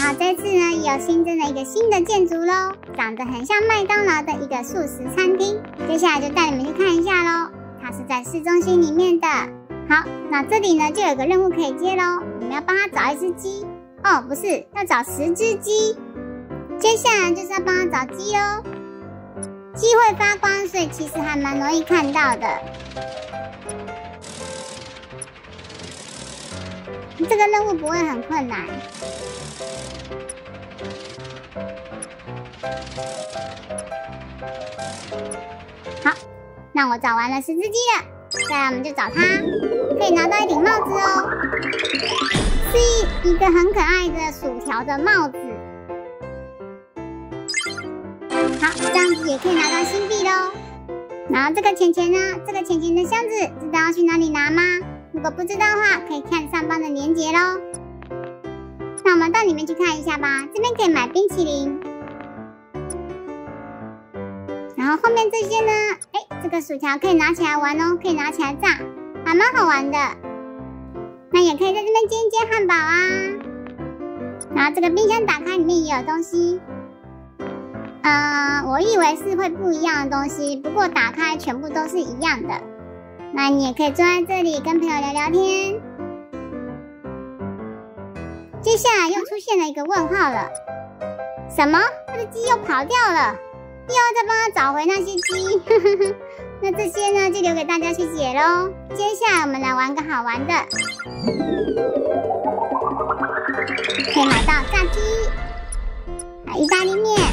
后这次呢，也有新增了一个新的建筑咯，长得很像麦当劳的一个素食餐厅。接下来就带你们去看一下咯，它是在市中心里面的。好，那这里呢就有个任务可以接咯，你们要帮他找一只鸡。哦，不是，要找10只鸡。接下来就是要帮他找鸡哦。鸡会发光，所以其实还蛮容易看到的。这个任务不会很困难。好，那我找完了10只鸡了，再来我们就找它，可以拿到一顶帽子哦，是一个很可爱的薯条的帽子。好，这样子也可以拿到新币咯。然后这个钱钱呢，这个钱钱的箱子，知道要去哪里拿吗？如果不知道的话，可以看上方的链接咯。那我们到里面去看一下吧，这边可以买冰淇淋。然后后面这些呢，这个薯条可以拿起来玩哦，可以拿起来炸，还蛮好玩的。那也可以在这边煎一煎汉堡啊。然后这个冰箱打开，里面也有东西。我以为是会不一样的东西，不过打开全部都是一样的。那你也可以坐在这里跟朋友聊聊天。接下来又出现了一个问号了，什么？他的鸡又跑掉了，又要再帮他找回那些鸡。那这些呢，就留给大家去解咯。接下来我们来玩个好玩的，可以买到炸鸡、意大利面，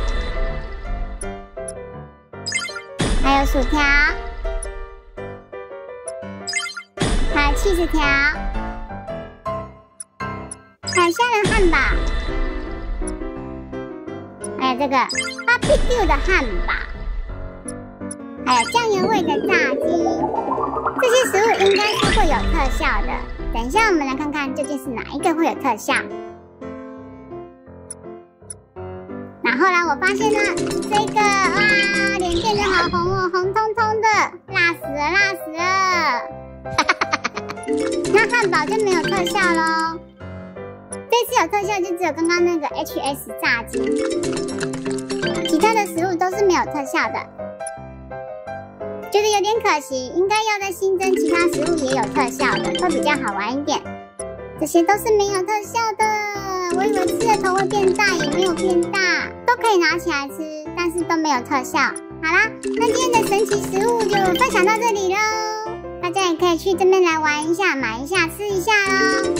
还有薯条，还有起司条，还有虾仁汉堡，还有这个 barbecue 的汉堡，还有酱油味的炸鸡。这些食物应该是会有特效的，等一下我们来看看究竟是哪一个会有特效。那后来我发现呢，这个哇，脸变得好红哦，红彤彤的，辣死了，辣死了！那汉堡就没有特效咯。这次有特效就只有刚刚那个 HS 炸鸡，其他的食物都是没有特效的，觉得有点可惜，应该要再新增其他食物也有特效的，会比较好玩一点。这些都是没有特效的，我以为吃的头会变大，也没有变大，都可以拿起来吃，但是都没有特效。好啦，那今天的神奇食物就分享到这里咯，大家也可以去这边来玩一下，买一下，吃一下咯。